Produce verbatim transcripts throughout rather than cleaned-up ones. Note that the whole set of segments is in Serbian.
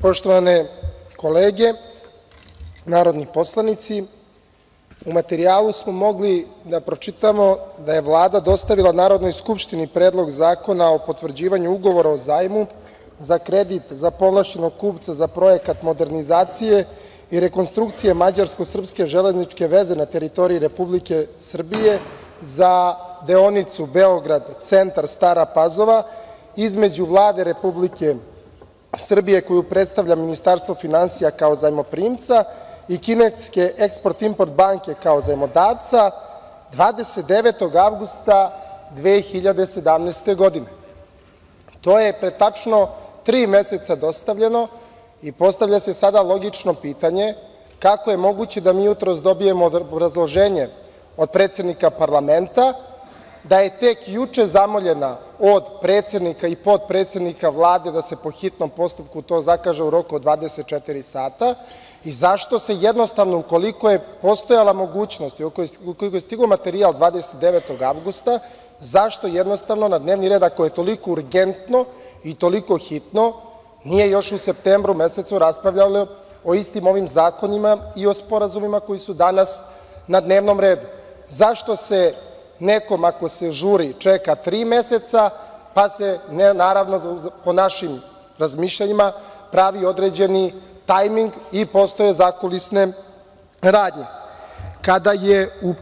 Poštovane kolege, narodni poslanici, u materijalu smo mogli da pročitamo da je Vlada dostavila Narodnoj skupštini Predlog zakona o potvrđivanju Ugovora o zajmu za kredit za povlašćenog kupca za projekat modernizacije i rekonstrukcije mađarsko-srpske železničke veze na teritoriji Republike Srbije za deonicu Beograd-Centar Stara Pazova između Vlade Republike Srbije, koju predstavlja Ministarstvo finansija kao zajmoprimca, i kineske Eksport-import banke kao zajmodavca dvadeset devetog avgusta dve hiljade sedamnaeste. godine. To je pre tačno tri meseca dostavljeno i postavlja se sada logično pitanje kako je moguće da mi jutros dobijemo obrazloženje od predsednika parlamenta da je tek juče zamoljena od predsednika i potpredsednika Vlade da se po hitnom postupku to zakaže u roku od dvadeset četiri sata i zašto se jednostavno, ukoliko je postojala mogućnost i ukoliko je stigao materijal dvadeset devetog avgusta, zašto jednostavno na dnevni red, ako je toliko urgentno i toliko hitno, nije još u septembru mesecu raspravljalo o istim ovim zakonima i o sporazumima koji su danas na dnevnom redu? Zašto se nekom, ako se žuri, čeka tri meseca, pa se, naravno, po našim razmišljanjima, pravi određeni tajming i postoje zakulisne radnje? Kada je u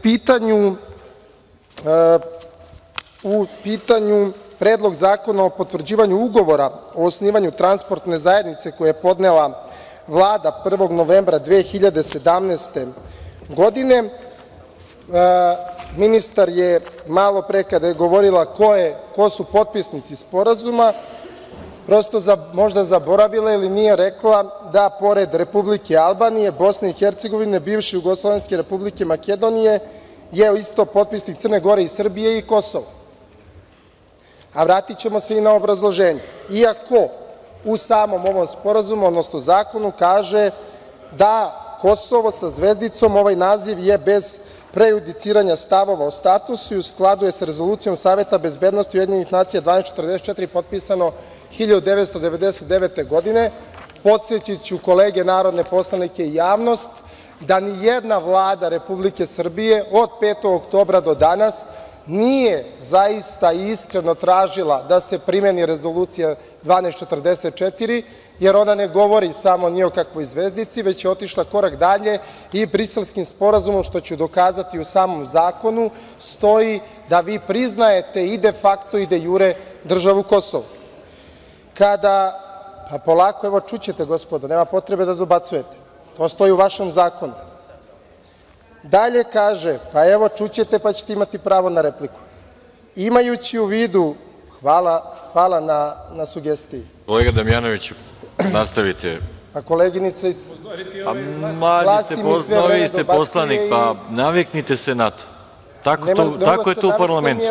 pitanju Predlog zakona o potvrđivanju Ugovora o osnivanju transportne zajednice, koje je podnela Vlada prvog novembra dve hiljade sedamnaeste. godine, ministar je malo pre, kada je govorila ko su potpisnici sporazuma, prosto možda zaboravila ili nije rekla da pored Republike Albanije, Bosne i Hercegovine, bivše Jugoslovenske Republike Makedonije je isto potpisnik Crne Gore i Srbije i Kosovo. A vratit ćemo se i na obrazloženje. Iako u samom ovom sporazumu, odnosno zakonu, kaže da Kosovo sa zvezdicom, ovaj naziv je bez prejudiciranja stavova o statusu i u skladu je sa Rezolucijom Saveta bezbednosti Ujedinjenih nacija dvanaest četrdeset četiri, potpisano hiljadu devetsto devedeset devete. godine. Podsetiću kolege narodne poslanike i javnost da ni jedna Vlada Republike Srbije od petog oktobra do danas nije zaista i iskreno tražila da se primeni Rezolucija dvanaest četrdeset četiri, jer ona ne govori samo ni o kakvoj zvezdici, već je otišla korak dalje i Briselskim sporazumom, što ću dokazati u samom zakonu, stoji da vi priznajete i de facto i de jure državu Kosovo. Kada, pa polako, evo čućete gospodo, nema potrebe da dobacujete, to stoji u vašem zakonu. Dalje kaže, pa evo čućete pa ćete imati pravo na repliku. Imajući u vidu, hvala na sugestiji. Kolega Damjanoviću, nastavite. A koleginica iz vlasti mi sve vreme dobacuje. Vi ste poslanik, pa naviknite se na to. Tako je to u parlamentu.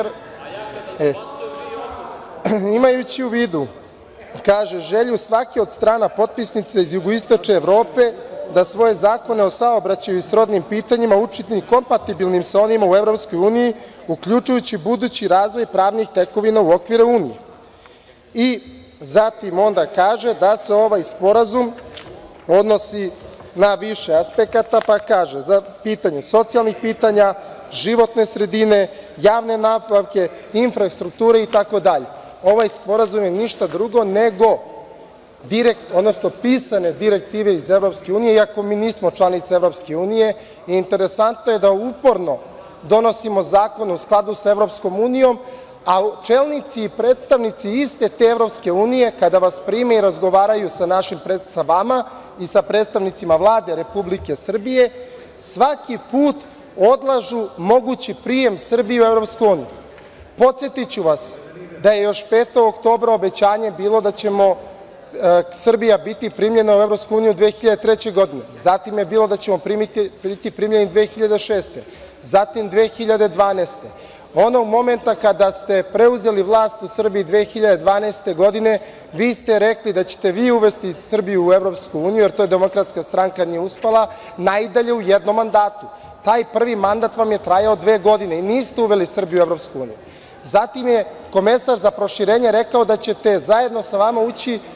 Imajući u vidu, kaže, želju svake od strana potpisnica iz jugoistočne Evrope da svoje zakone o saobraćaju i srodnim pitanjima učini kompatibilnim sa onima u Evropskoj uniji, uključujući budući razvoj pravnih tekovina u okviru Unije. I zatim onda kaže da se ovaj sporazum odnosi na više aspekata, pa kaže za pitanje socijalnih pitanja, životne sredine, javne nabavke, infrastrukture itd. Ovaj sporazum je ništa drugo nego odnosno pisane direktive iz Evropske unije, iako mi nismo članica Evropske unije, i interesantno je da uporno donosimo zakone u skladu sa Evropskom unijom, a čelnici i predstavnici iste te Evropske unije, kada vas prime i razgovaraju sa vama i sa predstavnicima Vlade Republike Srbije, svaki put odlažu mogući prijem Srbije u Evropsku uniju. Podsetiću vas da je još petog oktobra obećanje bilo da ćemo Srbija biti primljena u Evropsku uniju dve hiljade treće. godine. Zatim je bilo da ćemo biti primljeni dve hiljade šeste. Zatim dve hiljade dvanaeste. Onog momenta kada ste preuzeli vlast u Srbiji dve hiljade dvanaeste. godine, vi ste rekli da ćete vi uvesti Srbiju u Evropsku uniju, jer to je Demokratska stranka nije uspela, najdalje u jednom mandatu. Taj prvi mandat vam je trajao dve godine i niste uveli Srbiju u Evropsku uniju. Zatim je komesar za proširenje rekao da ćete zajedno sa vama ući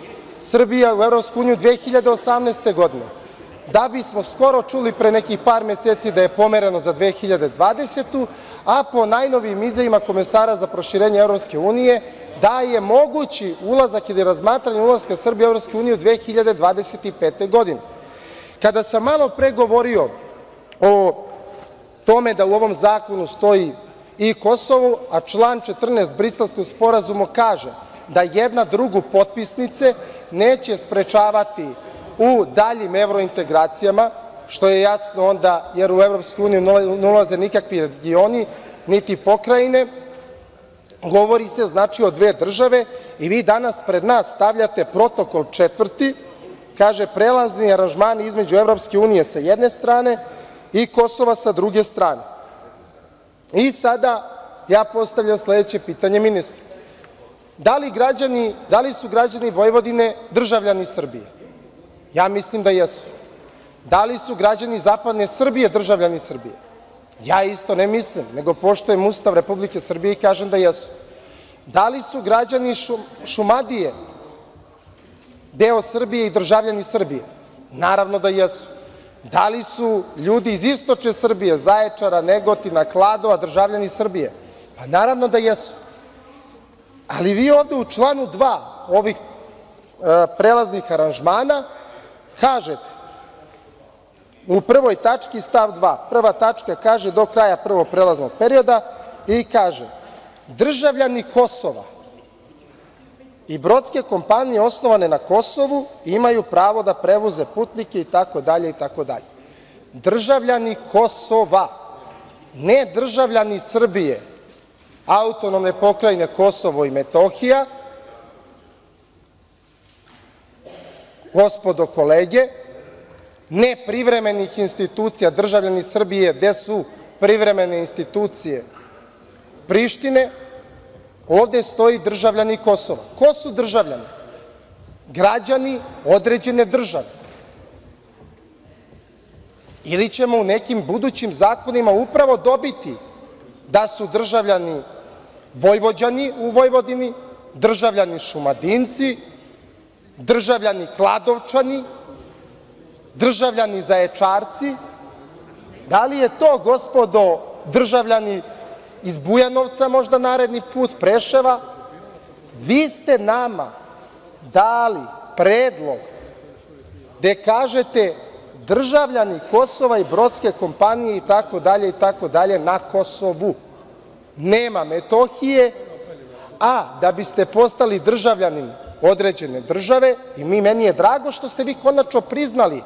Srbija u Evropsku uniju dve hiljade osamnaeste. godine, da bismo skoro čuli pre nekih par meseci da je pomereno za dve hiljade dvadesetu. a po najnovijim izjavama komesara za proširenje Evropske unije da je mogući ulazak ili razmatranje ulaska Srbije u Evropsku uniju dve hiljade dvadeset pete. godine. Kada sam malo pre govorio o tome da u ovom zakonu stoji i Kosovo, a član četrnaest Briselskog sporazuma kaže da jedna drugu potpisnice neće sprečavati u daljim evrointegracijama, što je jasno onda jer u Evropsku uniju ne ulaze nikakvi regioni, niti pokrajine, govori se znači o dve države i vi danas pred nas stavljate protokol četvrti, kaže prelazni aranžmani između Evropske unije sa jedne strane i Kosova sa druge strane. I sada ja postavljam sledeće pitanje ministru. Da li, građani, da li su građani Vojvodine državljani Srbije? Ja mislim da jesu. Da li su građani zapadne Srbije državljani Srbije? Ja isto ne mislim, nego poštujem Ustav Republike Srbije i kažem da jesu. Da li su građani Šumadije deo Srbije i državljani Srbije? Naravno da jesu. Da li su ljudi iz istočne Srbije, Zaječara, Negotina, Kladova državljani Srbije? Pa naravno da jesu. Ali vi ovde u članu dva ovih prelaznih aranžmana kažete u prvoj tački stav dva, prva tačka kaže do kraja prvog prelaznog perioda i kaže državljani Kosova i brodske kompanije osnovane na Kosovu imaju pravo da prevoze putnike itd. itd. Državljani Kosova, ne državljani Srbije, autonomne pokrajine Kosovo i Metohija, gospodo kolege, ne privremenih institucija, državljani Srbije gde su privremene institucije Prištine, ovde stoji državljani Kosova. Ko su državljani? Građani određene države. Ili ćemo u nekim budućim zakonima upravo dobiti da su državljani Vojvođani u Vojvodini, državljani Šumadinci, državljani Kladovčani, državljani Zaječarci. Da li je to, gospodo, državljani iz Bujanovca možda naredni put, Preševa? Vi ste nama dali predlog gde kažete državljani Kosova i brodske kompanije itd. itd. na Kosovu. Nema Metohije, a da biste postali državljanin određene države, i meni je drago što ste vi konačno priznali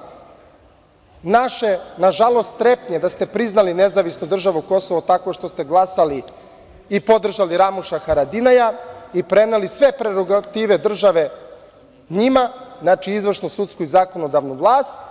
naše, nažalost, strepnje da ste priznali nezavisnu državu Kosovo tako što ste glasali i podržali Ramuša Haradinaja i preneli sve prerogative države njima, znači izvršnu, sudsku i zakonodavnu vlast,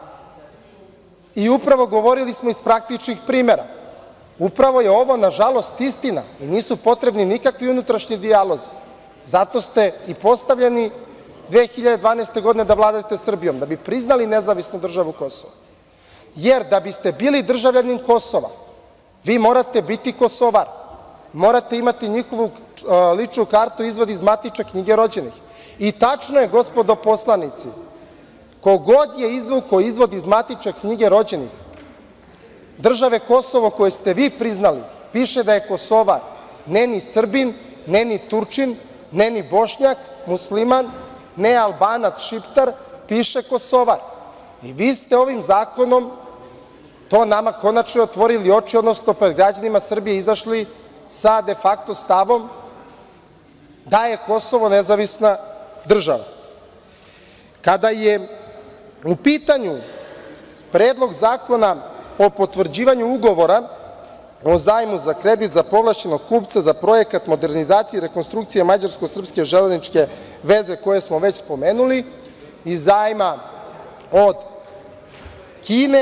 i upravo govorili smo iz praktičnih primera. Upravo je ovo, nažalost, istina i nisu potrebni nikakvi unutrašnji dijalozi. Zato ste i postavljeni dve hiljade dvanaeste. godine da vladate Srbijom, da bi priznali nezavisnu državu Kosovo. Jer da biste bili državljanin Kosova, vi morate biti Kosovar, morate imati njihovu ličnu kartu, izvod iz matične knjige rođenih. I tačno je, gospodo poslanici, ko god je izvukao izvod iz matične knjige rođenih države Kosovo koje ste vi priznali, piše da je Kosovar, ne ni Srbin, ne ni Turčin, ne ni Bošnjak, musliman, ne Albanac, Šiptar, piše Kosovar. I vi ste ovim zakonom to nama konačno otvorili oči, odnosno pred građanima Srbije izašli sa de facto stavom da je Kosovo nezavisna država. Kada je u pitanju Predlog zakona o potvrđivanju ugovora o zajmu za kredit za povlašćenog kupca za projekat modernizacije i rekonstrukcije mađarsko-srpske železničke veze koje smo već spomenuli i zajma od Kine,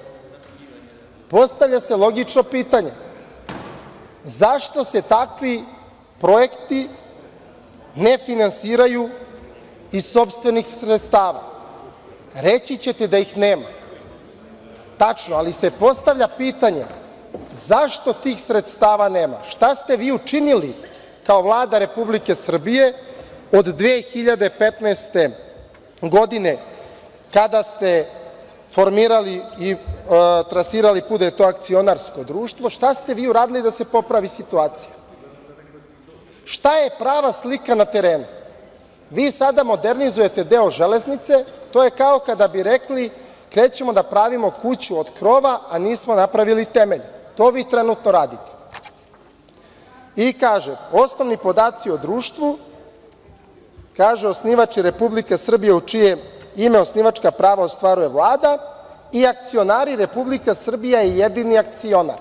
postavlja se logično pitanje – zašto se takvi projekti ne finansiraju iz sopstvenih sredstava? Reći ćete da ih nema. Tačno, ali se postavlja pitanje zašto tih sredstava nema? Šta ste vi učinili kao Vlada Republike Srbije od dve hiljade petnaeste. godine kada ste formirali i trasirali put da je to akcionarsko društvo, šta ste vi uradili da se popravi situacija? Šta je prava slika na terenu? Vi sada modernizujete deo železnice, to je kao kada bi rekli krećemo da pravimo kuću od krova, a nismo napravili temelj. To vi trenutno radite. I kaže, osnovni podaci o društvu, kaže osnivač je Republika Srbija u čije ime osnivačka prava ostvaruje Vlada i akcionari Republika Srbija je jedini akcionar.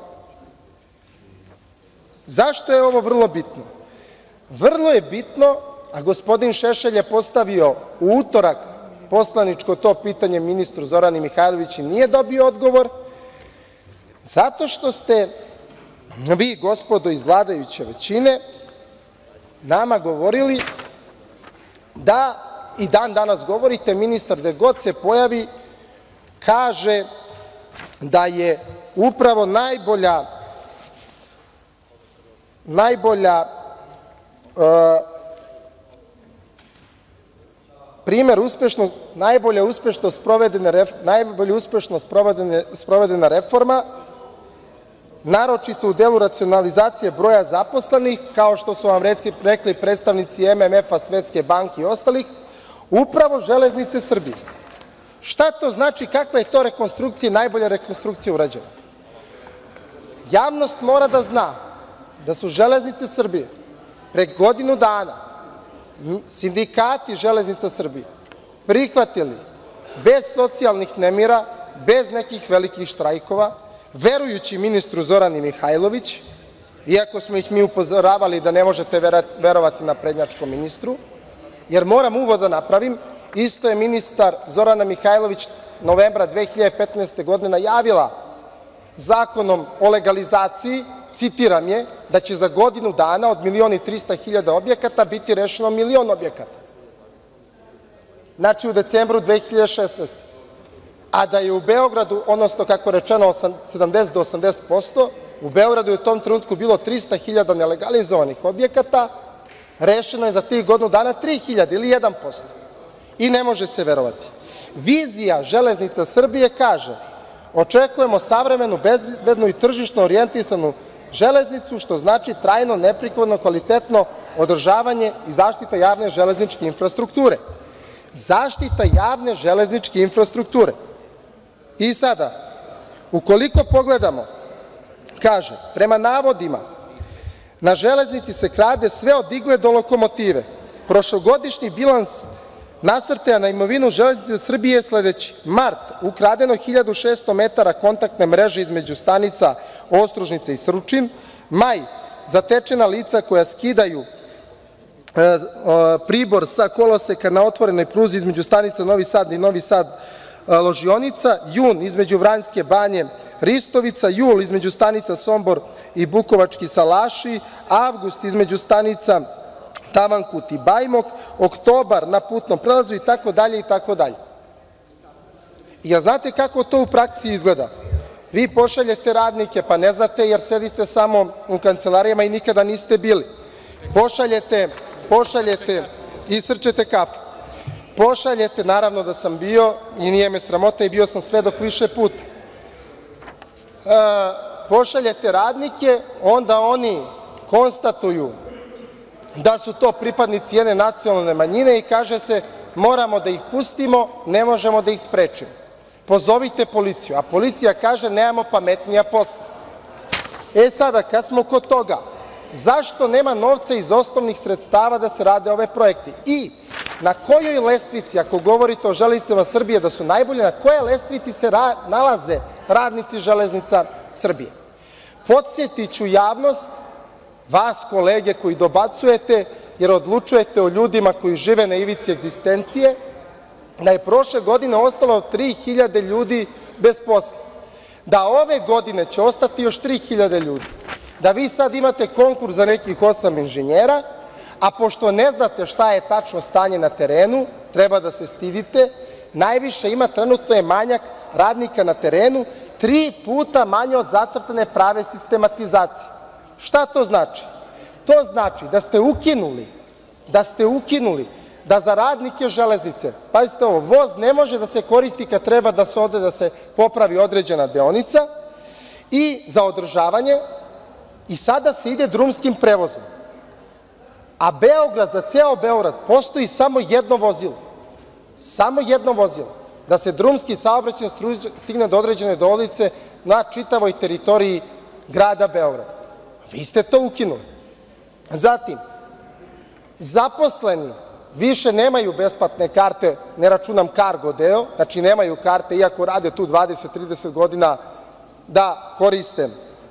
Zašto je ovo vrlo bitno? Vrlo je bitno, a gospodin Šešelj je postavio u utorak poslaničko to pitanje ministru Zorani Mihajlović i nije dobio odgovor, zato što ste vi, gospodo iz vladajuće većine, nama govorili da, i dan danas govorite, ministar gde god se pojavi kaže da je upravo najbolja, najbolja primer uspešno, najbolje uspešno sprovedena reforma, naročito u delu racionalizacije broja zaposlenih, kao što su vam rekli predstavnici M M F-a, Svetske banke i ostalih, upravo Železnice Srbije. Šta to znači, kakva je to rekonstrukcija i najbolja rekonstrukcija urađena? Javnost mora da zna da su Železnice Srbije pre godinu dana sindikati Železnica Srbije prihvatili bez socijalnih nemira, bez nekih velikih štrajkova, verujući ministru Zorani Mihajlović, iako smo ih mi upozoravali da ne možete verovati naprednjačkom ministru, jer moram uvod da napravim, isto je ministar Zorana Mihajlović novembra dve hiljade petnaeste. godine najavila zakonom o legalizaciji, citiram je, da će za godinu dana od milion i trista hiljada objekata biti rešeno milion objekata. Znači u decembru dve hiljade šesnaeste. A da je u Beogradu, odnosno kako je rečeno sedamdeset do osamdeset posto, u Beogradu je u tom trenutku bilo trista hiljada nelegalizovanih objekata, rešeno je za tih godinu dana tri hiljade ili jedan posto. I ne može se verovati. Vizija Železnica Srbije kaže očekujemo savremenu, bezbednu i tržišno orijentisanu železnicu, što znači trajno, neprekidno, kvalitetno održavanje i zaštita javne železničke infrastrukture. Zaštita javne železničke infrastrukture. I sada, ukoliko pogledamo, kaže, prema navodima, na železnici se krade sve od igle do lokomotive. Prošlogodišnji bilans nasrtaja na imovinu Železnice Srbije je sledeći. Mart, ukradeno hiljadu šesto metara kontaktne mreže između stanica Ostružnica i Surčin. Maj, zatečena lica koja skidaju pribor sa koloseka na otvorenoj pruzi između stanica Novi Sad i Novi Sad Ložionica. Jun, između Vranjske Banje Ristovica. Jul, između stanica Sombor i Bukovački Salaši. Avgust, između stanica Tavankut i Bajmok. Oktobar, na putnom prelazu i tako dalje i tako dalje. I znate kako to u praksi izgleda? Vi pošaljete radnike, pa ne znate jer sedite samo u kancelarijama i nikada niste bili. Pošaljete, pošaljete, isrčete kafu. Pošaljete, naravno da sam bio i nije me sramota i bio sam svedok više puta. Pošaljete radnike, onda oni konstatuju da su to pripadnici jedne nacionalne manjine i kaže se moramo da ih pustimo, ne možemo da ih sprečimo. Pozovite policiju, a policija kaže nemamo pametnija posla. E sada, kad smo kod toga, zašto nema novca iz osnovnih sredstava da se rade ove projekte? I na kojoj lestvici, ako govorite o Železnicama Srbije da su najbolje, na kojoj lestvici se nalaze radnici Železnica Srbije? Podsjetiću javnost, vas kolege koji dobacujete jer odlučujete o ljudima koji žive na ivici egzistencije, da je prošle godine ostalo tri hiljade ljudi bez posla, da ove godine će ostati još tri hiljade ljudi, da vi sad imate konkurs za nekih osam inženjera, a pošto ne znate šta je tačno stanje na terenu, treba da se stidite, najviše ima, trenutno je manjak radnika na terenu, tri puta manje od zacrtane prave sistematizacije. Šta to znači? To znači da ste ukinuli, da ste ukinuli da za radnike železnice, pazite ovo, voz ne može da se koristi kad treba da se ode da se popravi određena deonica i za održavanje i sada se ide drumskim prevozom. A Beograd, za ceo Beograd postoji samo jedno vozilo, samo jedno vozilo, da se drumski saobraćaj stigne do određene deonice na čitavoj teritoriji grada Beograda. Vi ste to ukinuli. Zatim, zaposleni više nemaju besplatne karte, ne računam kargo deo, znači nemaju karte iako rade tu dvadeset do trideset godina da koriste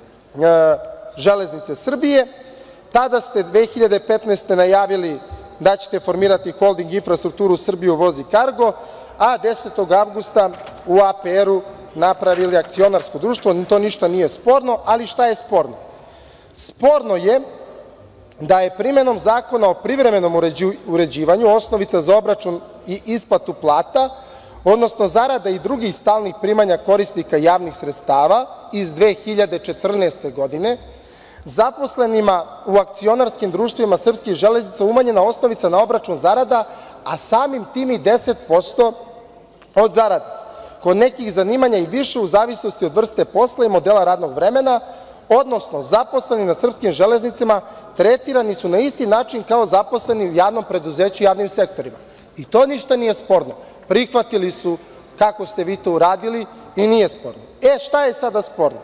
Železnice Srbije. Tada ste dve hiljade petnaeste. najavili da ćete formirati holding infrastrukturu Srbiju voz i kargo, a desetog avgusta u A P R-u napravili akcionarsko društvo. To ništa nije sporno, ali šta je sporno? Sporno je da je primenom Zakona o privremenom uređivanju osnovica za obračun i isplatu plata, odnosno zarada i drugih stalnih primanja korisnika javnih sredstava iz dve hiljade četrnaeste. godine, zaposlenima u akcionarskim društvima Srpskih železnica umanjena osnovica na obračun zarada, a samim tim i deset posto od zarade. Kod nekih zanimanja i više u zavisnosti od vrste posla i modela radnog vremena, odnosno zaposleni na Srpskim železnicama tretirani su na isti način kao zaposleni u javnom preduzeću i javnim sektorima. I to ništa nije sporno. Prihvatili su kako ste vi to uradili i nije sporno. E, šta je sada sporno?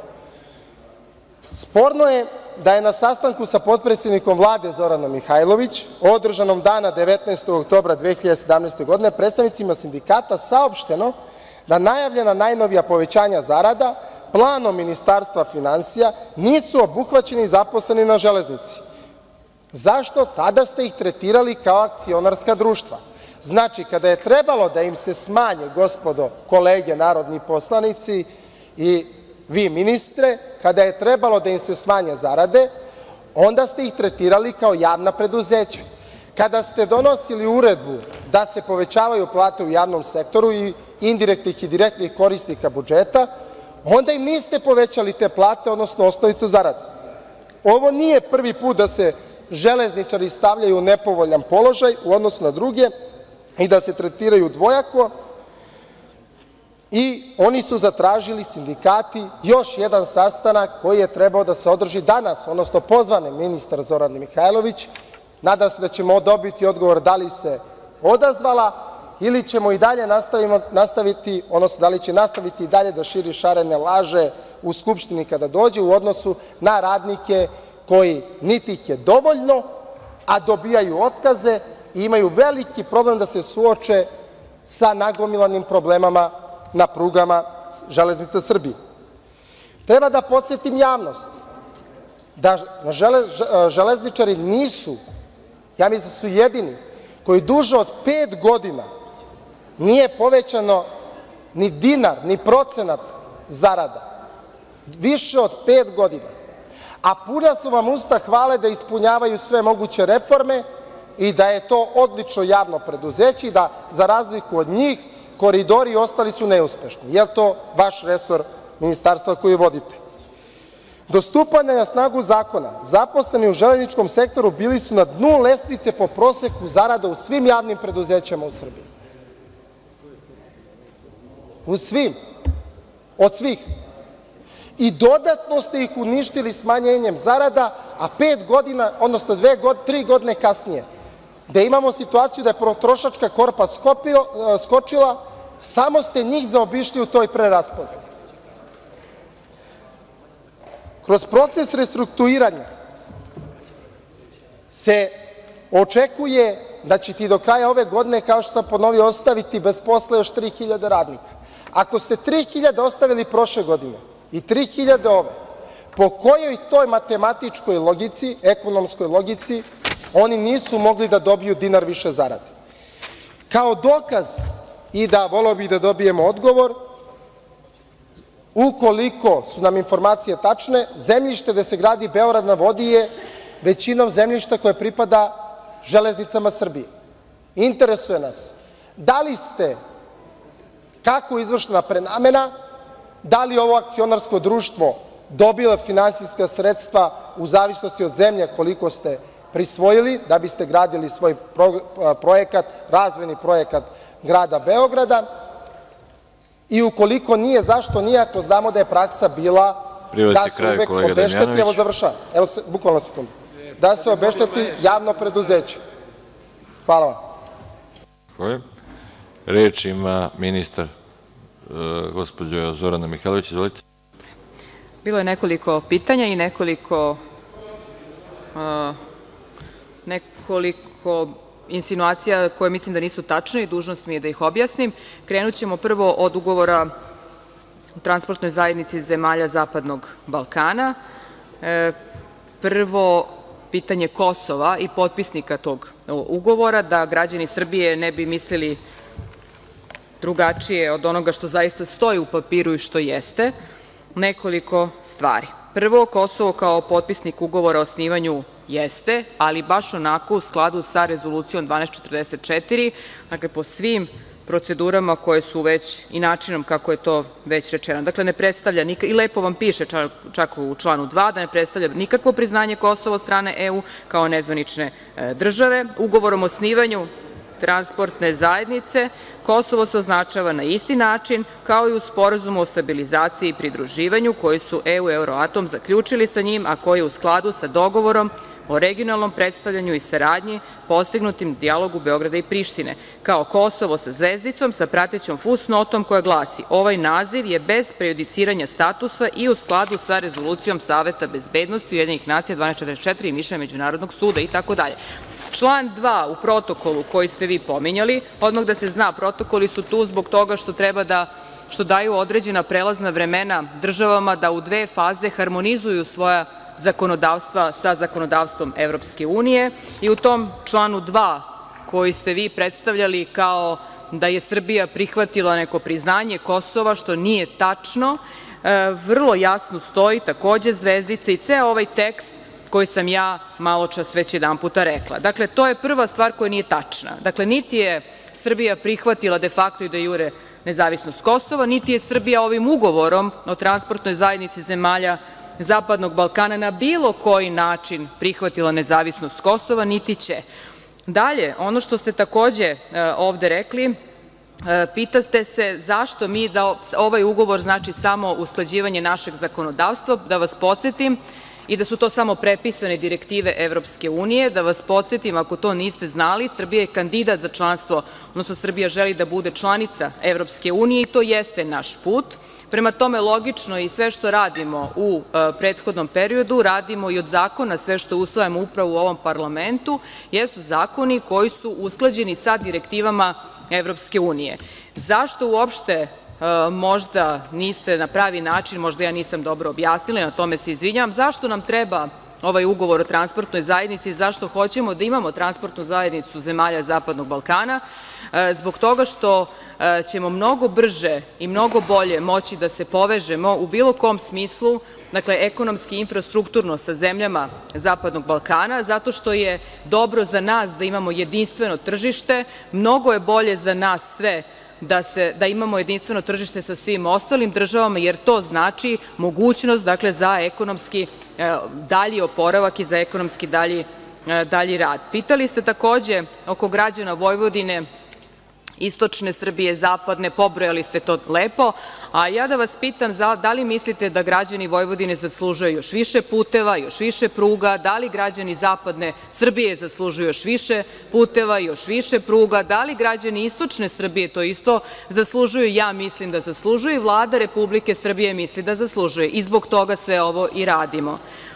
Sporno je da je na sastanku sa potpredsednikom Vlade Zoranom Mihajlović, održanom dana devetnaestog oktobra dve hiljade sedamnaeste. godine, predstavnicima sindikata saopšteno da najavljena najnovija povećanja zarada planom Ministarstva finansija nisu obuhvaćeni zaposleni na železnici. Zašto? Tada ste ih tretirali kao akcionarska društva. Znači, kada je trebalo da im se smanje, gospodo kolege narodni poslanici i vi ministre, kada je trebalo da im se smanje zarade, onda ste ih tretirali kao javna preduzeća. Kada ste donosili uredbu da se povećavaju plate u javnom sektoru i indirektnih i direktnih korisnika budžeta, onda im niste povećali te plate, odnosno osnovicu zarade. Ovo nije prvi put da se železničari stavljaju u nepovoljan položaj u odnosu na druge i da se tretiraju dvojako i oni su zatražili, sindikati, još jedan sastanak koji je trebao da se održi danas, odnosno pozvan je ministar Zorana Mihajlović. Nadam se da ćemo dobiti odgovor da li se odazvala ili ćemo i dalje nastaviti, odnosno da li će nastaviti i dalje da širi šarene laže u Skupštini kada dođe u odnosu na radnike koji niti ih je dovoljno, a dobijaju otkaze i imaju veliki problem da se suoče sa nagomilanim problemama na prugama Železnica Srbije. Treba da podsetim javnost da železničari nisu, ja mislim da su jedini, koji duže od pet godina nije povećano ni dinar, ni procenat zarada. Više od pet godina. A puna su vam usta hvale da ispunjavaju sve moguće reforme i da je to odlično javno preduzeće i da, za razliku od njih, koridori ostali su neuspešni. Je li to vaš resor ministarstva koji vodite? Do stupanja na snagu zakona, zaposleni u železničkom sektoru bili su na dnu lestvice po proseku zarada u svim javnim preduzećima u Srbiji. U svim. Od svih. I dodatno ste ih uništili smanjenjem zarada, a pet godina, odnosno dve, tri godine kasnije, gde imamo situaciju da je potrošačka korpa skočila, samo ste njih zaobišli u toj preraspodeli. Kroz proces restrukturiranja se očekuje da ćete do kraja ove godine, kao što sam ponovio, ostaviti bez posla još tri hiljade radnika. Ako ste tri hiljade ostavili prošle godine i tri hiljade ove, po kojoj toj matematičkoj logici, ekonomskoj logici, oni nisu mogli da dobiju dinar više zarade? Kao dokaz i da voleo bih da dobijemo odgovor, ukoliko su nam informacije tačne, zemljište gde se gradi Beograd na vodi je većinom zemljišta koje pripada Železnicama Srbije. Interesuje nas da li ste, kako je izvršena prenamena, da li ovo akcionarsko društvo dobilo finansijska sredstva u zavisnosti od zemlje koliko ste prisvojili da biste gradili svoj projekat, razvojni projekat grada Beograda i ukoliko nije, zašto nije, ako znamo da je praksa bila da se uvek obešteti, evo završavam, evo bukvalno sekundu, da se obešteti javno preduzeće. Hvala vam. Reč ima ministar, gospođa Zorana Mihajlović, izvolite. Bilo je nekoliko pitanja i nekoliko nekoliko insinuacija koje mislim da nisu tačne i dužnost mi je da ih objasnim. Krenut ćemo prvo od ugovora o transportnoj zajednici zemalja Zapadnog Balkana. Prvo, pitanje Kosova i potpisnika tog ugovora, da građani Srbije ne bi mislili drugačije od onoga što zaista stoji u papiru i što jeste, nekoliko stvari. Prvo, Kosovo kao potpisnik ugovora o osnivanju jeste, ali baš onako u skladu sa rezolucijom dvanaest četrdeset četiri, dakle po svim procedurama koje su već i načinom kako je to već rečeno. Dakle, ne predstavlja, i lepo vam piše čak u članu dva, da ne predstavlja nikakvo priznanje Kosova od strane E U kao nezvanične države. Ugovorom o osnivanju transportne zajednice Kosovo se označava na isti način kao i u Sporazumu o stabilizaciji i pridruživanju koji su E U i Euroatom zaključili sa njim, a koji je u skladu sa dogovorom o regionalnom predstavljanju i saradnji postignutim dijalogu Beograda i Prištine, kao Kosovo sa zvezdicom sa pratećom fusnotom koja glasi: ovaj naziv je bez prejudiciranja statusa i u skladu sa rezolucijom Saveta bezbednosti Ujedinjenih nacija dvanaest četrdeset četiri i mišljenja Međunarodnog suda itd. Član dva u protokolu koji ste vi pominjali, odmah da se zna, protokoli su tu zbog toga što treba da, što daju određena prelazna vremena državama da u dve faze harmonizuju svoja zakonodavstva sa zakonodavstvom Evropske unije i u tom članu dva koji ste vi predstavljali kao da je Srbija prihvatila neko priznanje Kosova, što nije tačno, vrlo jasno stoji takođe zvezdice i ceo ovaj tekst koji sam ja maločas već jedan puta rekla. Dakle, to je prva stvar koja nije tačna. Dakle, niti je Srbija prihvatila de facto i de jure nezavisnost Kosova, niti je Srbija ovim ugovorom o transportnoj zajednici zemalja Zapadnog Balkana na bilo koji način prihvatila nezavisnost Kosova, niti će. Dalje, ono što ste takođe ovde rekli, pitate se zašto mi, da ovaj ugovor znači samo usklađivanje našeg zakonodavstva, da vas podsetim, i da su to samo prepisane direktive Evropske unije. Da vas podsetim, ako to niste znali, Srbija je kandidat za članstvo, odnosno Srbija želi da bude članica Evropske unije i to jeste naš put. Prema tome, logično i sve što radimo u prethodnom periodu, radimo i od zakona, sve što usvajamo upravo u ovom parlamentu, jesu zakoni koji su usklađeni sa direktivama Evropske unije. Zašto uopšte možda niste na pravi način, možda ja nisam dobro objasnila, na tome se izvinjavam, zašto nam treba ovaj ugovor o transportnoj zajednici, zašto hoćemo da imamo transportnu zajednicu zemalja Zapadnog Balkana? Zbog toga što ćemo mnogo brže i mnogo bolje moći da se povežemo u bilo kom smislu, dakle ekonomski i infrastrukturno sa zemljama Zapadnog Balkana, zato što je dobro za nas da imamo jedinstveno tržište, mnogo je bolje za nas sve da, se, da imamo jedinstveno tržište sa svim ostalim državama, jer to znači mogućnost, dakle, za ekonomski e, dalji oporavak i za ekonomski dalji, e, dalji rad. Pitali ste takođe oko građana Vojvodine, istočne Srbije, zapadne, pobrojali ste to lepo, a ja da vas pitam da li mislite da građani Vojvodine zaslužuju još više puteva, još više pruga, da li građani zapadne Srbije zaslužuju još više puteva, još više pruga, da li građani istočne Srbije to isto zaslužuju? Ja mislim da zaslužuju i Vlada Republike Srbije misli da zaslužuje i zbog toga sve ovo i radimo.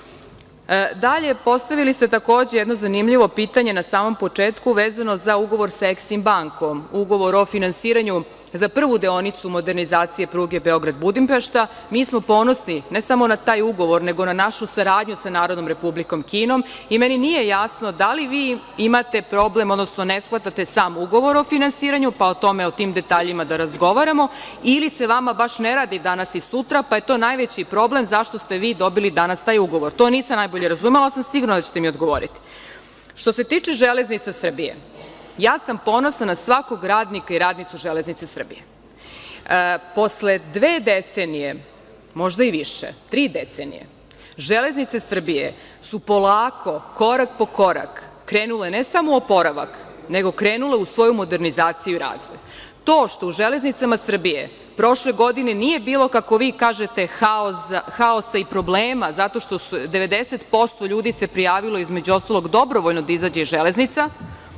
Dalje, postavili ste takođe jedno zanimljivo pitanje na samom početku vezano za ugovor sa Eksim bankom, ugovor o finansiranju za prvu deonicu modernizacije pruge Beograd-Budimpešta. Mi smo ponosni ne samo na taj ugovor, nego na našu saradnju sa Narodnom Republikom Kinom i meni nije jasno da li vi imate problem, odnosno ne shvatate sam ugovor o finansiranju, pa o tome, o tim detaljima da razgovaramo, ili se vama baš ne radi danas i sutra, pa je to najveći problem zašto ste vi dobili danas taj ugovor. To nisam najbolje razumela, sam sigurna da ćete mi odgovoriti. Što se tiče Železnica Srbije, ja sam ponosna na svakog radnika i radnicu Železnice Srbije. E, posle dve decenije, možda i više, tri decenije, Železnice Srbije su polako, korak po korak, krenule ne samo u oporavak, nego krenule u svoju modernizaciju i razvoj. To što u Železnicama Srbije prošle godine nije bilo, kako vi kažete, haosa i problema, zato što su devedeset posto ljudi se prijavilo, između ostalog, dobrovoljno da izađe iz železnica,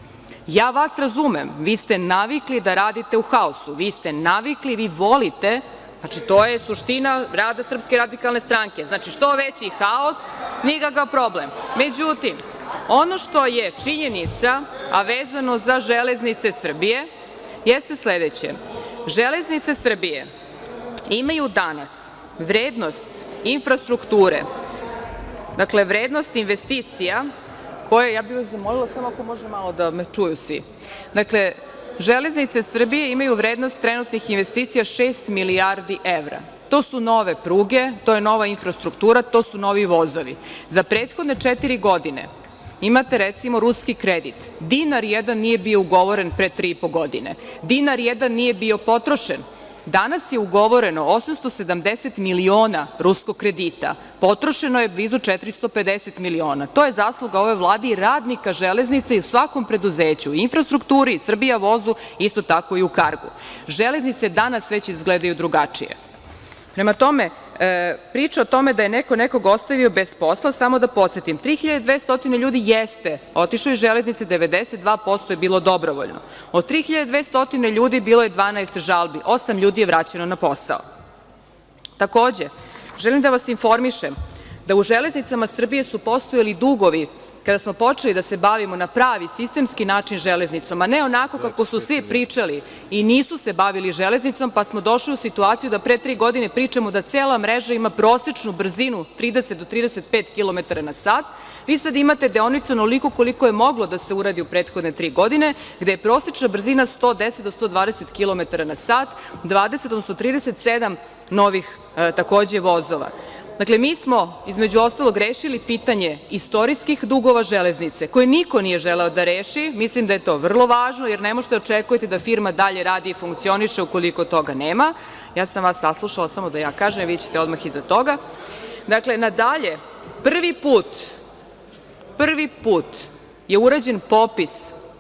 ja vas razumem, vi ste navikli da radite u haosu, vi ste navikli, vi volite, znači to je suština rada Srpske radikalne stranke, znači što veći haos, nikakav problem. Međutim, ono što je činjenica, a vezano za Železnice Srbije, jeste sledeće. Železnice Srbije imaju danas vrednost infrastrukture, dakle vrednost investicija koje, ja bih vas zamolila samo ako može malo da me čuju svi. Dakle, Železnice Srbije imaju vrednost trenutnih investicija šest milijardi evra. To su nove pruge, to je nova infrastruktura, to su novi vozovi. Za prethodne četiri godine imate recimo ruski kredit. Dinar jedan nije bio ugovoren pre tri i po godine. Dinar jedan nije bio potrošen. Danas je ugovoreno osamsto sedamdeset miliona ruskog kredita. Potrošeno je blizu četiristo pedeset miliona. To je zasluga ove Vlade i radnika železnice i u svakom preduzeću, infrastrukturi, i Srbija vozu, isto tako i u Kargu. Železnice danas već izgledaju drugačije. Prema tome, priča o tome da je neko nekog ostavio bez posla, samo da podsetim, tri hiljade dvesta ljudi jeste otišlo iz železnice, devedeset dva posto je bilo dobrovoljno. Od tri hiljade dvesta ljudi bilo je dvanaest žalbi, osam ljudi je vraćeno na posao. Takođe, želim da vas informišem da u Železnicama Srbije su postojali dugovi kada smo počeli da se bavimo na pravi sistemski način železnicom, a ne onako kako su svi pričali i nisu se bavili železnicom, pa smo došli u situaciju da pre tri godine pričamo da cela mreža ima prosečnu brzinu trideset do trideset pet kilometara na sat. Vi sad imate deonicu onoliko koliko je moglo da se uradi u prethodne tri godine, gde je prosečna brzina sto deset do sto dvadeset kilometara na sat, dvadeset odnosno trideset sedam novih takođe vozova. Dakle, mi smo, između ostalog, rešili pitanje istorijskih dugova železnice, koje niko nije želeo da reši. Mislim da je to vrlo važno, jer ne možete očekujete da firma dalje radi i funkcioniše ukoliko toga nema. Ja sam vas saslušala, samo da ja kažem, vi ćete odmah iza toga. Dakle, nadalje, prvi put, prvi put je urađen popis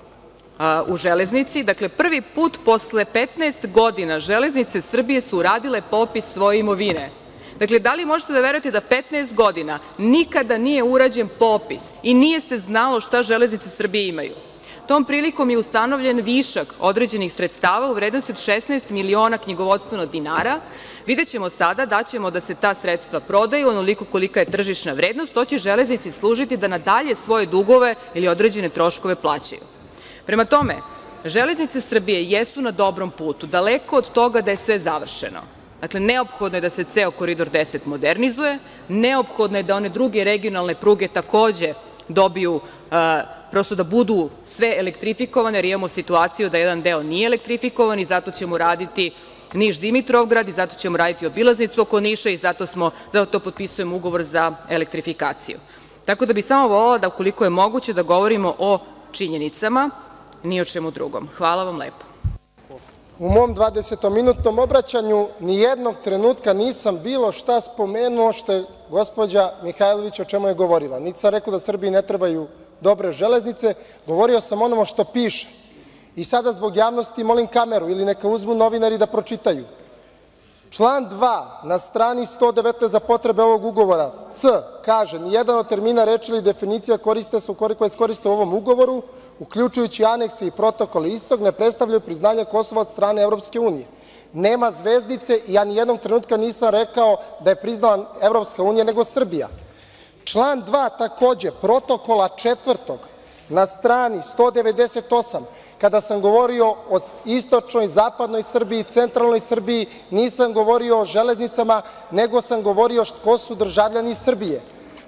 u železnici. Dakle, prvi put posle petnaest godina Železnice Srbije su uradile popis svoje imovine. Dakle, da li možete da verujete da petnaest godina nikada nije urađen popis i nije se znalo šta Železnice Srbije imaju? Tom prilikom je ustanovljen višak određenih sredstava u vrednosti od šesnaest miliona knjigovodstveno dinara. Videćemo sada da ćemo da se ta sredstva prodaju onoliko kolika je tržišna vrednost. To će Železnici služiti da nadalje svoje dugove ili određene troškove plaćaju. Prema tome, Železnice Srbije jesu na dobrom putu, daleko od toga da je sve završeno. Dakle, neophodno je da se ceo Koridor deset modernizuje, neophodno je da one druge regionalne pruge takođe dobiju, prosto da budu sve elektrifikovane, jer imamo situaciju da jedan deo nije elektrifikovan i zato ćemo raditi Niš-Dimitrovgrad i zato ćemo raditi obilaznicu oko Niša i zato to potpisujemo ugovor za elektrifikaciju. Tako da bih samo voljela da, ukoliko je moguće, da govorimo o činjenicama, ni o čemu drugom. Hvala vam lepo. U mom dvadesetominutnom obraćanju nijednog trenutka nisam bilo šta spomenuo što je gospođa Mihajlović o čemu je govorila. Niti sam rekao da Srbiji ne trebaju dobre železnice, govorio sam onomu što piše. I sada zbog javnosti molim kameru ili neka uzmu novinari da pročitaju. Član dva na strani sto devetnaest za potrebe ovog ugovora, C, kaže, nijedan od termina, reči ili definicija koje se koriste u ovom ugovoru, uključujući anekse i protokole istog, ne predstavljaju priznanje Kosova od strane Evropske unije. Nema zvezdice i ja nijednog trenutka nisam rekao da je priznala Evropska unija, nego Srbija. Član dva takođe, protokola četvrtog na strani sto devedeset osam, kada sam govorio o istočnoj, zapadnoj Srbiji, centralnoj Srbiji, nisam govorio o železnicama, nego sam govorio ko su državljani Srbije.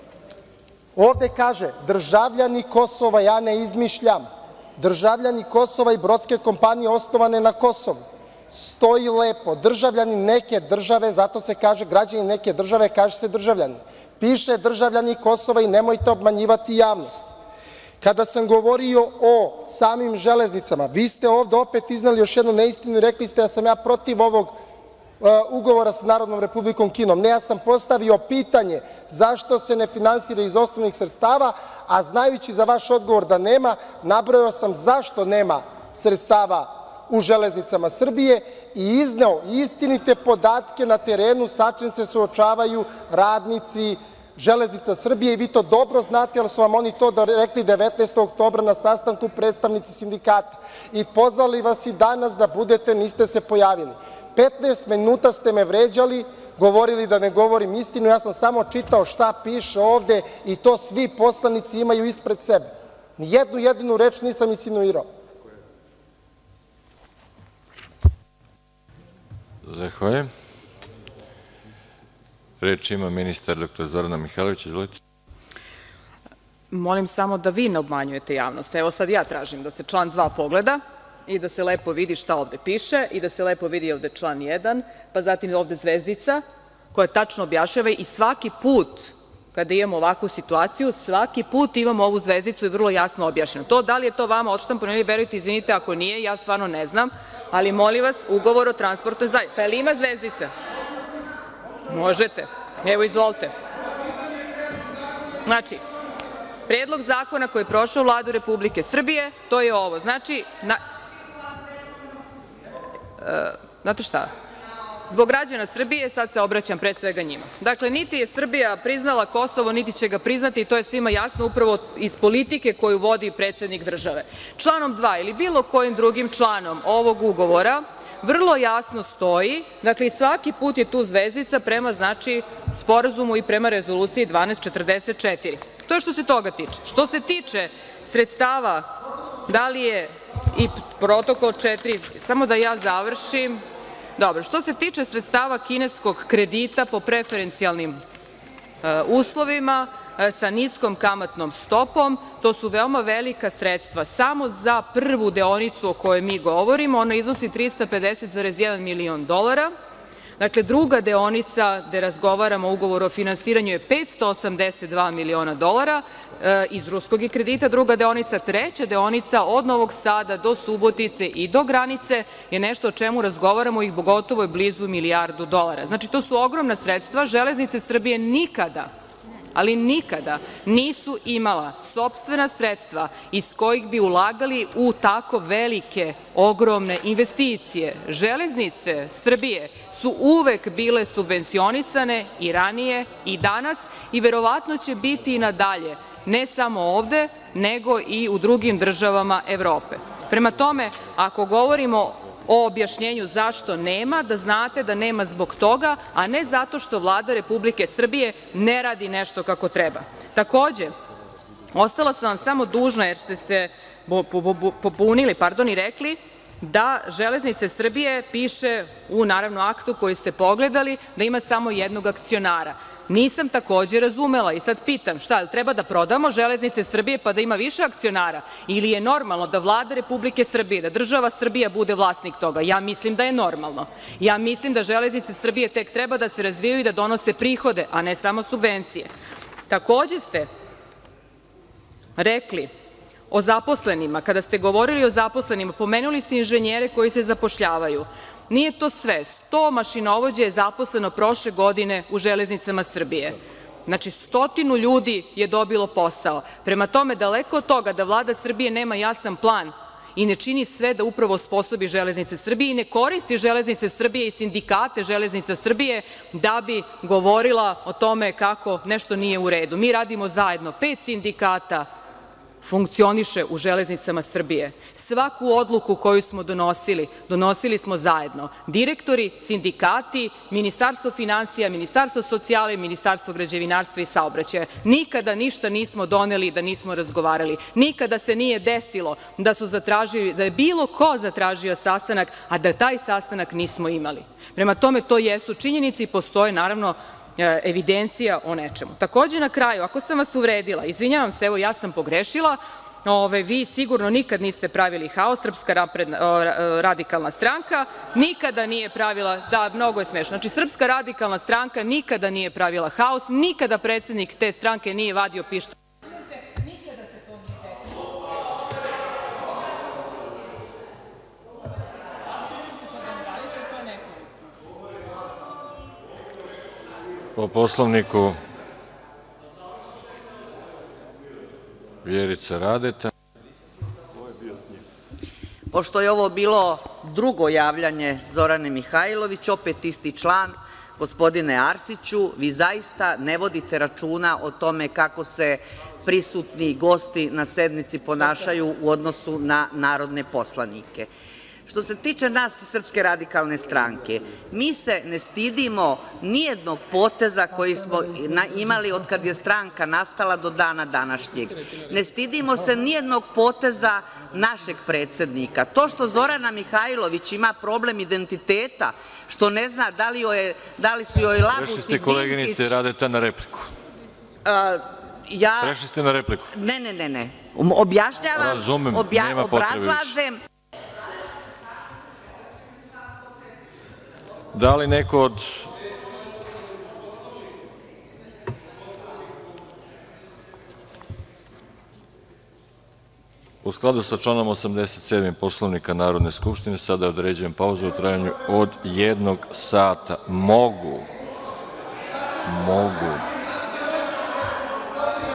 Ovde kaže državljani Kosova, ja ne izmišljam, državljani Kosova i brodske kompanije osnovane na Kosovu. Stoji lepo, državljani neke države, zato se kaže građani neke države, kaže se državljani. Piše državljani Kosova i nemojte obmanjivati javnost. Kada sam govorio o samim železnicama, vi ste ovde opet izneli još jednu neistinu i rekli ste da sam ja protiv ovog ugovora sa Narodnom Republikom Kinom. Ne, ja sam postavio pitanje zašto se ne finansira iz osnovnih sredstava, a znajući za vaš odgovor da nema, nabrojao sam zašto nema sredstava u Železnicama Srbije i izneo istinite podatke na terenu, sa čim se suočavaju radnici Železnica Srbije i vi to dobro znate, jer su vam oni to rekli devetnaestog oktobra na sastanku predstavnici sindikata i pozvali vas i danas da budete, niste se pojavili. petnaest minuta ste me vređali, govorili da ne govorim istinu, ja sam samo čitao šta piše ovde i to svi poslanici imaju ispred sebe. Nijednu jedinu reč nisam insinuirao. Zahvaljujem. Reč ima ministar dr Zorana Mihajlović. Izvolite. Molim samo da vi ne obmanjujete javnost. Evo sad ja tražim da se član dva pogleda i da se lepo vidi šta ovde piše i da se lepo vidi ovde član jedan, pa zatim ovde zvezdica koja tačno objašnjava i svaki put kada imamo ovakvu situaciju, svaki put imamo ovu zvezdicu i vrlo jasno objašnjeno. To da li je to vama odštampano ili verujte, izvinite, ako nije, ja stvarno ne znam, ali molim vas, ugovor o transportnoj zajednici. Pa je li ima zvezdica? Možete. Evo, izvolite. Znači, predlog zakona koji je prošao Vladu Republike Srbije, to je ovo. Znači, znate šta? Zbog građana Srbije, sad se obraćam pre svega njima. Dakle, niti je Srbija priznala Kosovo, niti će ga priznati i to je svima jasno upravo iz politike koju vodi predsednik države. Članom dva ili bilo kojim drugim članom ovog ugovora vrlo jasno stoji, dakle i svaki put je tu zvezdica prema znači sporazumu i prema rezoluciji dvanaest četrdeset četiri. To je što se toga tiče. Što se tiče sredstava, da li je i protokol četiri, samo da ja završim. Dobro, što se tiče sredstava kineskog kredita po preferencijalnim uslovima sa niskom kamatnom stopom, to su veoma velika sredstva. Samo za prvu deonicu o kojoj mi govorimo, ona iznosi trista pedeset zarez jedan milion dolara. Dakle, druga deonica gde razgovaramo o ugovoru o finansiranju je petsto osamdeset dva miliona dolara iz ruskog kredita, druga deonica, treća deonica od Novog Sada do Subotice i do granice je nešto o čemu razgovaramo i gotovo je blizu milijardu dolara. Znači, to su ogromna sredstva. Železnice Srbije nikada, ali nikada nisu imala sopstvena sredstva iz kojih bi ulagali u tako velike, ogromne investicije. Železnice Srbije su uvek bile subvencionisane i ranije i danas i verovatno će biti i nadalje, ne samo ovde, nego i u drugim državama Evrope. Prema tome, ako govorimo o objašnjenju zašto nema, da znate da nema zbog toga, a ne zato što Vlada Republike Srbije ne radi nešto kako treba. Takođe, ostala sam vam samo dužna jer ste se pobunili i rekli da Železnice Srbije piše u naravno aktu koji ste pogledali da ima samo jednog akcionara. Nisam takođe razumela i sad pitam šta, treba da prodamo Železnice Srbije pa da ima više akcionara ili je normalno da Vlada Republike Srbije, da država Srbija bude vlasnik toga? Ja mislim da je normalno. Ja mislim da Železnice Srbije tek treba da se razvijaju i da donose prihode, a ne samo subvencije. Takođe ste rekli o zaposlenima, kada ste govorili o zaposlenima, pomenuli ste inženjere koji se zapošljavaju. Nije to sve. sto mašinovođa je zaposleno prošle godine u Železnicama Srbije. Znači, stotinu ljudi je dobilo posao. Prema tome, daleko od toga da Vlada Srbije nema jasan plan i ne čini sve da upravo osposobi Železnice Srbije i ne koristi Železnice Srbije i sindikate Železnica Srbije da bi govorila o tome kako nešto nije u redu. Mi radimo zajedno. Pet sindikata funkcioniše u Železnicama Srbije. Svaku odluku koju smo donosili, donosili smo zajedno. Direktori, sindikati, Ministarstvo finansija, Ministarstvo socijale, Ministarstvo građevinarstva i saobraćaja. Nikada ništa nismo doneli da nismo razgovarali. Nikada se nije desilo da su zatražili, da je bilo ko zatražio sastanak, a da taj sastanak nismo imali. Prema tome, to jesu činjenice i postoje, naravno, evidencija o nečemu. Takođe, na kraju, ako sam vas uvredila, izvinjavam se, evo ja sam pogrešila, vi sigurno nikad niste pravili haos, Srpska radikalna stranka nikada nije pravila, da, mnogo je smešno, znači Srpska radikalna stranka nikada nije pravila haos, nikada predsednik te stranke nije vadio pištolj. Po Poslovniku, Vjerica Radeta. Pošto je ovo bilo drugo javljanje Zorane Mihajlović, opet isti član, gospodine Arsiću, vi zaista ne vodite računa o tome kako se prisutni gosti na sednici ponašaju u odnosu na narodne poslanike. Što se tiče nas iz Srpske radikalne stranke, mi se ne stidimo nijednog poteza koji smo imali od kad je stranka nastala do dana današnjeg. Ne stidimo se nijednog poteza našeg predsednika. To što Zorana Mihajlović ima problem identiteta, što ne zna da li su joj Labus i Dinkić... Prešli ste, koleginice Radeta, na repliku. Prešli ste na repliku. Ne, ne, ne, ne. Objašnjavam, Razumem, nema potrebe više. obrazlažem... Da li neko od... U skladu sa članom osamdeset sedam Poslovnika Narodne skupštine, sada određujem pauzu u trajanju od jednog sata. Mogu, mogu